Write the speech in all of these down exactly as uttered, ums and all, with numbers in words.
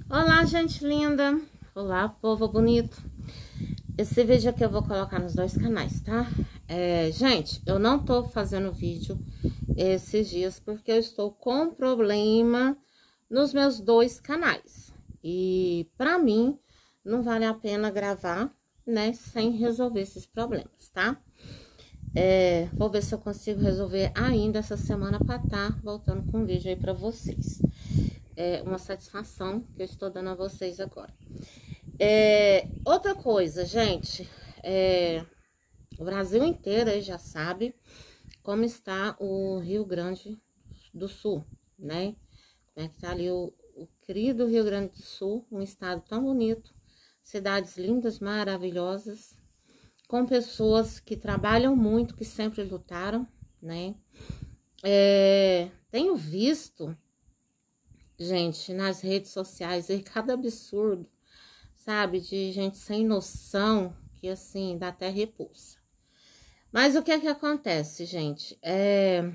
Olá, gente linda! Olá, povo bonito! Esse vídeo aqui eu vou colocar nos dois canais, tá? É, gente, eu não tô fazendo vídeo esses dias porque eu estou com problema nos meus dois canais. E pra mim, não vale a pena gravar, né, sem resolver esses problemas, tá? É, vou ver se eu consigo resolver ainda essa semana pra tá voltando com um vídeo aí pra vocês. É uma satisfação que eu estou dando a vocês agora. É, outra coisa, gente, é, o Brasil inteiro aí já sabe como está o Rio Grande do Sul, né? Como é que tá ali o, o querido Rio Grande do Sul, um estado tão bonito, cidades lindas, maravilhosas, com pessoas que trabalham muito, que sempre lutaram, né? É, tenho visto, gente, nas redes sociais, aí cada absurdo, sabe? De gente sem noção, que assim, dá até repulsa. Mas o que é que acontece, gente? É...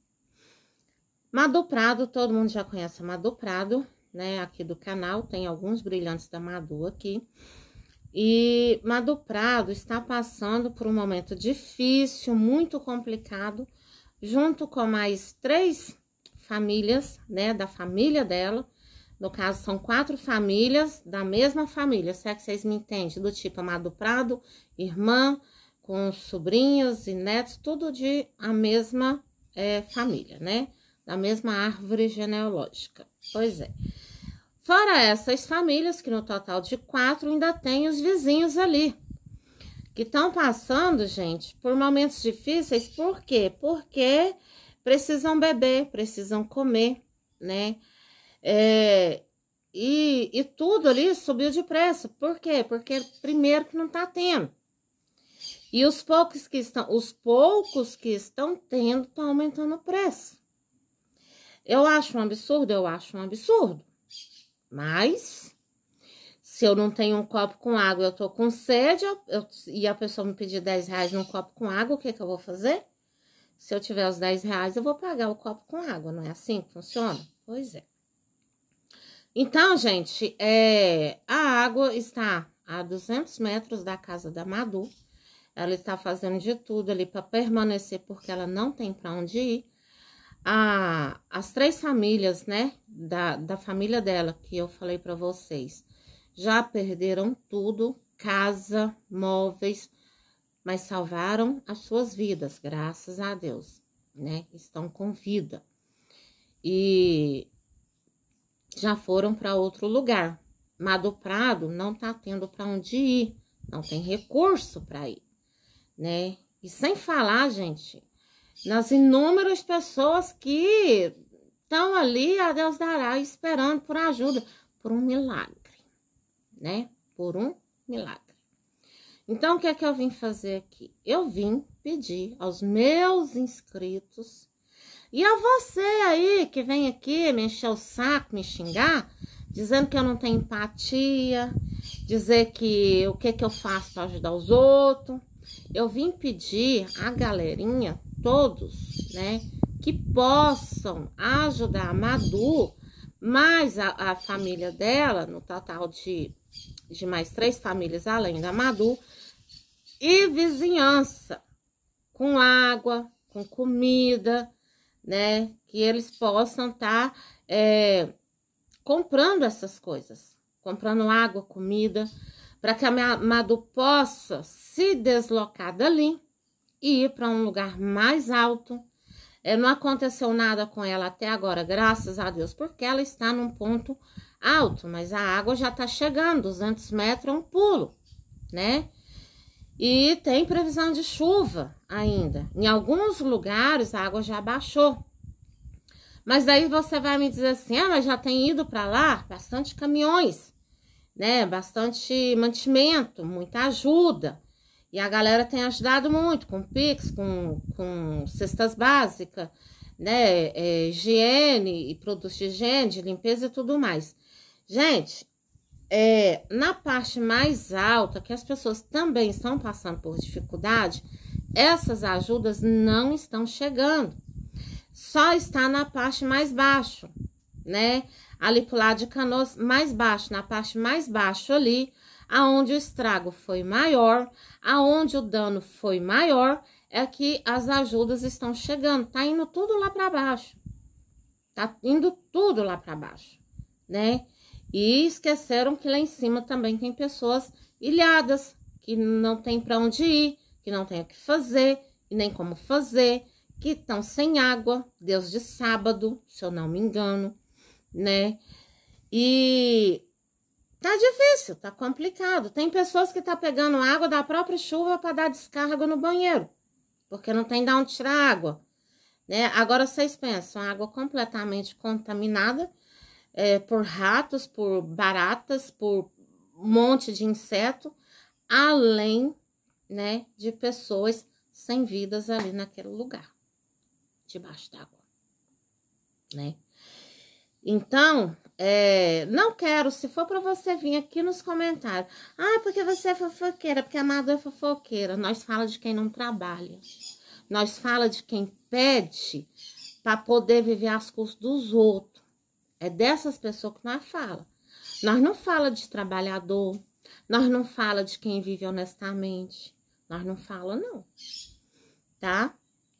Madu Prado, todo mundo já conhece a Madu Prado, né? Aqui do canal, tem alguns brilhantes da Madu aqui. E Madu Prado está passando por um momento difícil, muito complicado, junto com mais três famílias, né, da família dela. No caso, são quatro famílias da mesma família, se é que vocês me entendem, do tipo Madu Prado, irmã, com sobrinhos e netos, tudo de a mesma é, família, né, da mesma árvore genealógica. Pois é. Fora essas famílias, que no total de quatro, ainda tem os vizinhos ali, que estão passando, gente, por momentos difíceis. Por quê? Porque precisam beber, precisam comer, né? É, e, e tudo ali subiu de preço. Por quê? Porque primeiro que não tá tendo. E os poucos que estão, os poucos que estão tendo, estão aumentando o preço. Eu acho um absurdo, eu acho um absurdo. Mas, se eu não tenho um copo com água, eu tô com sede, eu, eu, e a pessoa me pedir dez reais num copo com água, o que que eu vou fazer? Se eu tiver os dez reais, eu vou pagar o copo com água, não é assim que funciona? Pois é. Então, gente, é, a água está a duzentos metros da casa da Madu. Ela está fazendo de tudo ali para permanecer, porque ela não tem para onde ir. A, as três famílias, né, da, da família dela, que eu falei para vocês, já perderam tudo, casa, móveis, mas salvaram as suas vidas, graças a Deus, né? Estão com vida. E já foram para outro lugar. Madu Prado não tá tendo para onde ir, não tem recurso para ir, né? E sem falar, gente, nas inúmeras pessoas que estão ali, a Deus dará, esperando por ajuda, por um milagre, né? Por um milagre. Então, o que é que eu vim fazer aqui? Eu vim pedir aos meus inscritos e a você aí que vem aqui me encher o saco, me xingar, dizendo que eu não tenho empatia, dizer que o que que eu faço para ajudar os outros. Eu vim pedir a galerinha, todos, né, que possam ajudar a Madu, mais a, a família dela, no total de, de mais três famílias além da Madu, e vizinhança, com água, com comida, né, que eles possam estar tá, é, comprando essas coisas, comprando água, comida, para que a Madu possa se deslocar dali e ir para um lugar mais alto. É, não aconteceu nada com ela até agora, graças a Deus, porque ela está num ponto alto, mas a água já está chegando, duzentos metros é um pulo, né? E tem previsão de chuva ainda. Em alguns lugares a água já baixou. Mas daí você vai me dizer assim, ah, mas já tem ido para lá bastante caminhões, né? Bastante mantimento, muita ajuda. E a galera tem ajudado muito com Pix, com, com cestas básicas, né? É, higiene e produtos de higiene, de limpeza e tudo mais. Gente, é, na parte mais alta, que as pessoas também estão passando por dificuldade, essas ajudas não estão chegando. Só está na parte mais baixa, né? ali pro lado de Canoas, mais baixo, na parte mais baixa ali, aonde o estrago foi maior, aonde o dano foi maior, é que as ajudas estão chegando, tá indo tudo lá para baixo. Tá indo tudo lá para baixo, né? E esqueceram que lá em cima também tem pessoas ilhadas, que não tem para onde ir, que não tem o que fazer e nem como fazer, que estão sem água, Deus de sábado, se eu não me engano, né? E tá difícil, tá complicado. Tem pessoas que tá pegando água da própria chuva para dar descarga no banheiro, porque não tem de onde tirar água, né? Agora vocês pensam, água completamente contaminada é, por ratos, por baratas, por um monte de inseto, além, né, de pessoas sem vidas ali naquele lugar, debaixo d'água, né? Então, é, não quero, se for para você vir aqui nos comentários, ah, porque você é fofoqueira, porque a Madu é fofoqueira. Nós fala de quem não trabalha, nós fala de quem pede para poder viver às custas dos outros. É dessas pessoas que nós fala. Nós não fala de trabalhador, nós não fala de quem vive honestamente, nós não fala não, tá?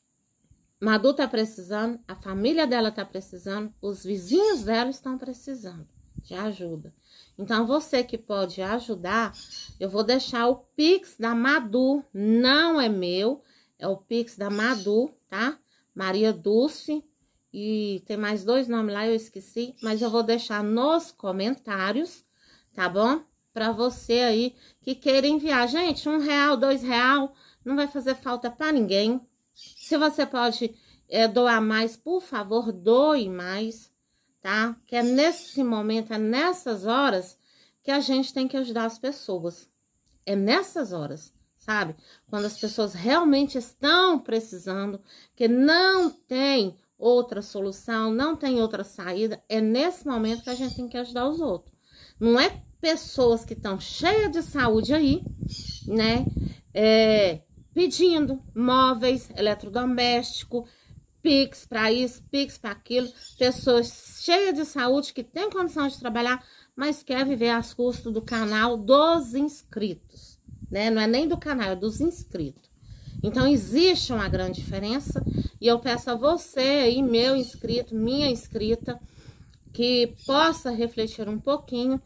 Madu tá precisando, a família dela tá precisando, os vizinhos dela estão precisando de ajuda. Então, você que pode ajudar, eu vou deixar o Pix da Madu, não é meu, é o Pix da Madu, tá? Maria Dulce, e tem mais dois nomes lá, eu esqueci, mas eu vou deixar nos comentários, tá bom? Pra você aí que queira enviar. Gente, um real, dois real, não vai fazer falta pra ninguém. Se você pode é, doar mais, por favor, doe mais, tá? Que é nesse momento, é nessas horas que a gente tem que ajudar as pessoas. É nessas horas, sabe? Quando as pessoas realmente estão precisando, que não tem outra solução, não tem outra saída, é nesse momento que a gente tem que ajudar os outros. Não é pessoas que estão cheias de saúde aí, né? É... pedindo móveis, eletrodoméstico, Pix para isso, Pix para aquilo, pessoas cheias de saúde que têm condição de trabalhar, mas quer viver às custas do canal dos inscritos, né? Não é nem do canal, é dos inscritos. Então, existe uma grande diferença e eu peço a você aí, meu inscrito, minha inscrita, que possa refletir um pouquinho.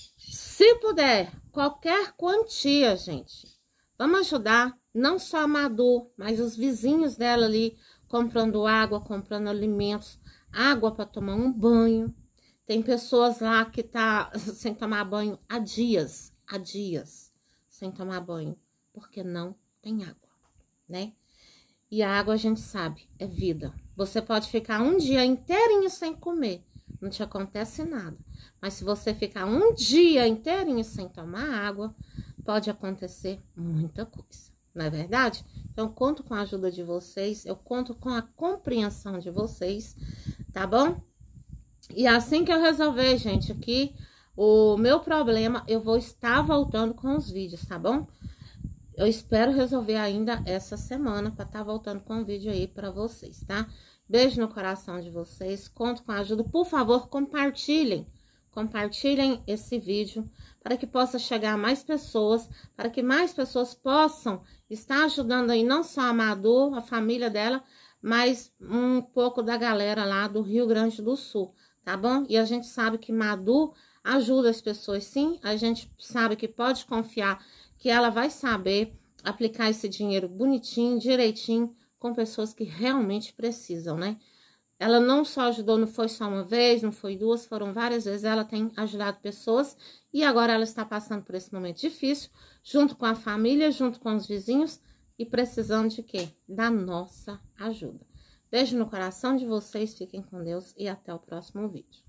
Se puder, qualquer quantia, gente, vamos ajudar não só a Madu, mas os vizinhos dela ali, comprando água, comprando alimentos, água para tomar um banho. Tem pessoas lá que tá sem tomar banho há dias, há dias, sem tomar banho, porque não tem água, né? E a água, a gente sabe, é vida. Você pode ficar um dia inteirinho sem comer, não te acontece nada. Mas se você ficar um dia inteirinho sem tomar água, pode acontecer muita coisa. Não é verdade? Então, eu conto com a ajuda de vocês, eu conto com a compreensão de vocês, tá bom? E assim que eu resolver, gente, aqui, o meu problema, eu vou estar voltando com os vídeos, tá bom? Eu espero resolver ainda essa semana para estar voltando com o vídeo aí para vocês, tá? Beijo no coração de vocês, conto com a ajuda. Por favor, compartilhem. Compartilhem esse vídeo para que possa chegar a mais pessoas, para que mais pessoas possam estar ajudando aí não só a Madu, a família dela, mas um pouco da galera lá do Rio Grande do Sul, tá bom? E a gente sabe que Madu ajuda as pessoas, sim, a gente sabe que pode confiar que ela vai saber aplicar esse dinheiro bonitinho, direitinho, com pessoas que realmente precisam, né? Ela não só ajudou, não foi só uma vez, não foi duas, foram várias vezes. Ela tem ajudado pessoas e agora ela está passando por esse momento difícil, junto com a família, junto com os vizinhos e precisando de quê? Da nossa ajuda. Beijo no coração de vocês, fiquem com Deus e até o próximo vídeo.